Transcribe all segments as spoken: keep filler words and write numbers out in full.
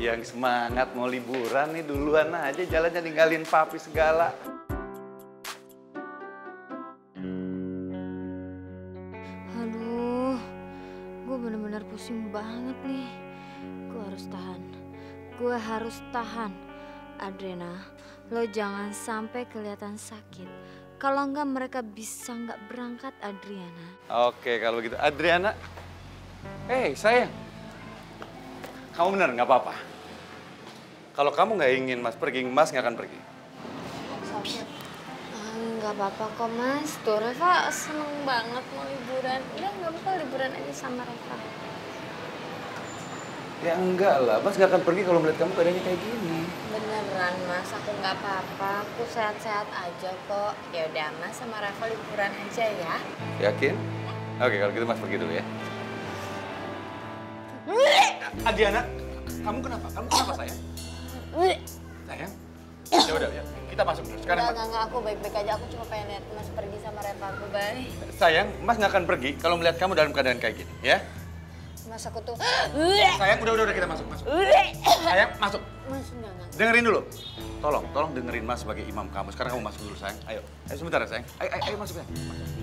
yang semangat mau liburan nih duluan aja jalannya ninggalin papi segala. Aduh, gue bener-bener pusing banget nih. Gue harus tahan. Gue harus tahan. Adriana, lo jangan sampai kelihatan sakit. Kalau enggak mereka bisa nggak berangkat, Adriana. Oke, kalau begitu. Adriana, eh hey, sayang. Kamu bener nggak apa-apa. Kalau kamu nggak ingin Mas pergi, Mas nggak akan pergi. Nggak apa-apa kok Mas. Tuh Reva seneng banget mau liburan. Udah nggak apa-apa liburan aja sama Reva. Ya enggak lah, Mas nggak akan pergi kalau melihat kamu keadaannya kayak gini. Beneran Mas, aku nggak apa-apa. Aku sehat-sehat aja kok. Ya udah Mas sama Reva liburan aja ya. Yakin? Oke, kalau gitu Mas pergi dulu ya. Adriana, kamu kenapa? Kamu kenapa sayang? Sayang? Ya udah ya, kita masuk dulu. Sekarang Enggak, enggak, enggak, aku baik-baik aja. Aku cuma pengen lihat Mas pergi sama Reva. Aku baik. Sayang, Mas nggak akan pergi kalau melihat kamu dalam keadaan kayak gini, ya? Mas aku tuh. Sayang, udah, udah, udah kita masuk, masuk. Sayang, masuk. Mas enggak, enggak. Dengerin dulu. Tolong, tolong dengerin Mas sebagai imam kamu. Sekarang kamu masuk dulu, sayang. Ayo, ayo sebentar ya, sayang. Ayo, ayo, ayo masuk ya.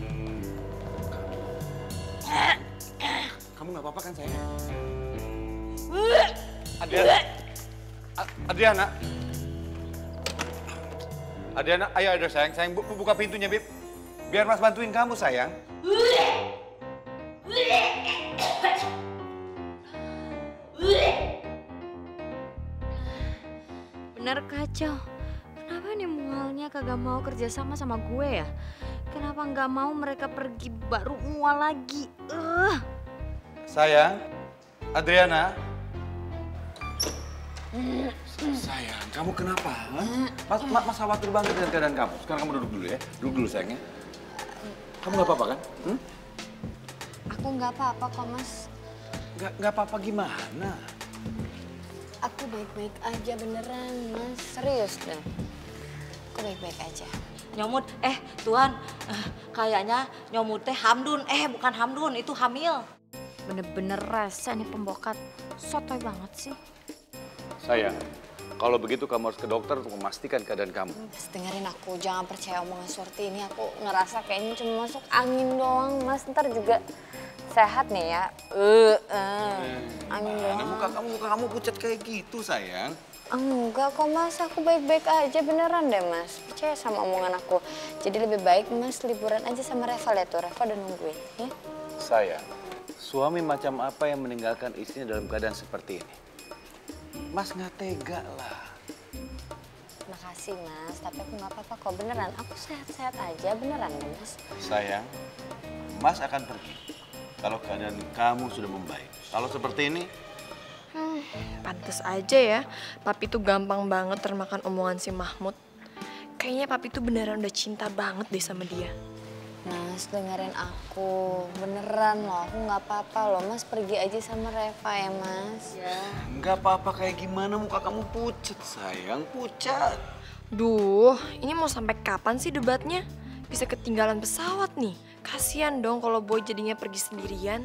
Kamu nggak apa-apa kan, sayang? Adriana. Adriana. Adriana, ayo, ayo sayang. Sayang, bu buka pintunya, Bib. Biar Mas bantuin kamu, sayang. Bener kacau. Kenapa nih mualnya kagak mau kerja sama sama gue ya? Kenapa nggak mau mereka pergi baru mual lagi? Uh. Sayang, Adriana. Sayang, kamu kenapa? Mas, mas, mas khawatir banget dengan keadaan kamu. Sekarang kamu duduk dulu ya. Duduk dulu sayangnya. Kamu nggak apa-apa kan? Hmm? Aku nggak apa-apa kok Mas. Nggak nggak apa-apa gimana? Aku baik-baik aja beneran Mas. Serius deh. Aku baik-baik aja. Nyomut, eh Tuan, eh, kayaknya nyomut teh Hamdun. Eh bukan Hamdun, itu hamil. Bener-bener rese nih pembokat. Sotoy banget sih. Sayang, kalau begitu kamu harus ke dokter untuk memastikan keadaan kamu. Mas dengerin aku, jangan percaya omongan Surti ini. Aku ngerasa kayaknya cuma masuk angin doang Mas. Ntar juga sehat nih ya. Uh, uh, angin Mana doang. muka kamu, muka kamu pucat kayak gitu sayang. Enggak kok Mas, aku baik-baik aja beneran deh Mas. Percaya sama omongan aku. Jadi lebih baik Mas liburan aja sama Reva, lihat tuh Reva udah nungguin ya. Sayang, suami macam apa yang meninggalkan istrinya dalam keadaan seperti ini? Mas nggak tega lah. Makasih Mas, tapi aku nggak apa-apa kok beneran. Aku sehat-sehat aja beneran deh Mas. Sayang, Mas akan pergi kalau keadaan kamu sudah membaik. Kalau seperti ini, Hmm, pantes aja ya, papi tuh gampang banget termakan omongan si Mahmud. Kayaknya papi tuh beneran udah cinta banget deh sama dia. Mas dengerin aku, beneran loh. Aku nggak apa-apa loh. Mas pergi aja sama Reva ya Mas. Ya. nggak apa-apa kayak gimana muka kamu pucat sayang, pucat. Duh, ini mau sampai kapan sih debatnya? Bisa ketinggalan pesawat nih. Kasian dong kalau Boy jadinya pergi sendirian.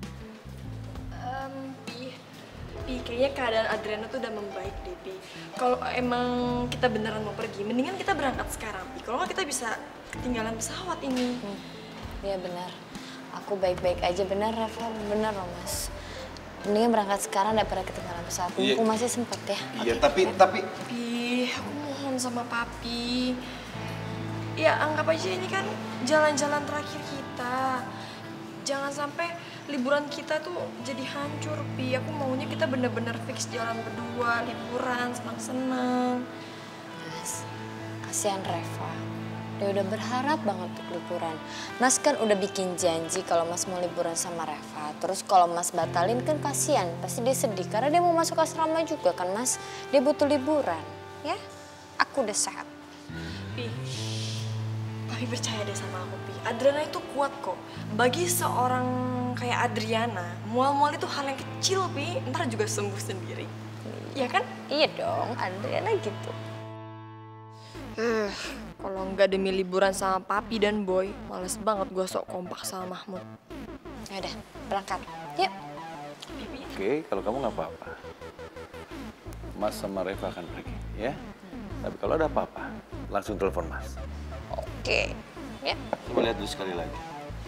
Um, Pi, Pi, kayaknya keadaan Adriana tuh udah membaik deh, Pi. Kalau emang kita beneran mau pergi, mendingan kita berangkat sekarang, Pi. Kalau nggak kita bisa ketinggalan pesawat ini. Iya hmm, bener. Aku baik-baik aja bener Reva, bener loh Mas. Mendingan berangkat sekarang daripada ketinggalan pesawat. Aku Iya. masih sempet ya. Iya, Oke. tapi tapi Pi, aku mohon sama papi. Ya anggap aja ini kan jalan-jalan terakhir kita. Jangan sampai liburan kita tuh jadi hancur, Pi. Aku maunya kita bener-bener fix jalan berdua, liburan, senang-senang. Mas, kasihan Reva. Dia udah berharap banget untuk liburan. Mas kan udah bikin janji kalau Mas mau liburan sama Reva. Terus kalau Mas batalin kan kasihan. Pasti dia sedih karena dia mau masuk asrama juga kan Mas. Dia butuh liburan, ya. Aku udah sehat. Pi, papi percaya deh sama aku, Pi. Adriana itu kuat kok. Bagi seorang kayak Adriana, mual-mual itu hal yang kecil, Pi. Ntar juga sembuh sendiri. Iya kan? Iya dong, Adriana gitu. Eh, kalau nggak demi liburan sama papi dan boy, males banget gue sok kompak sama Mahmud. Ya udah, berangkat. Yuk. oke, kalau kamu nggak apa-apa. Mas sama Reva akan pergi, ya. Tapi kalau ada apa-apa, langsung telepon Mas. Oke. Ya. Coba lihat dulu sekali lagi.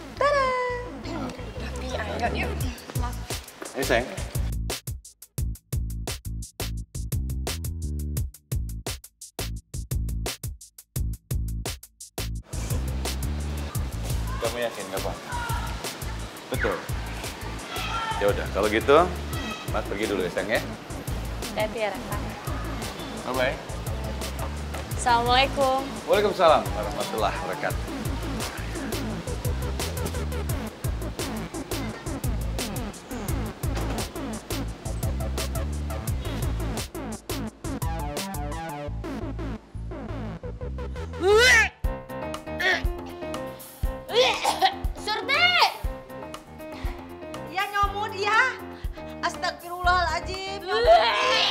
Papi, ayo yuk. Ayo sayang. Kamu yakin nggak apa-apa? Betul. Ya udah, kalau gitu, Mas pergi dulu ya sayang ya. Hati-hati ya, Reva. Bye bye. Assalamualaikum. Waalaikumsalam warahmatullahi wabarakatuh. Surti! Ya nyomut ya. Astagfirullahaladzim. Nyomut.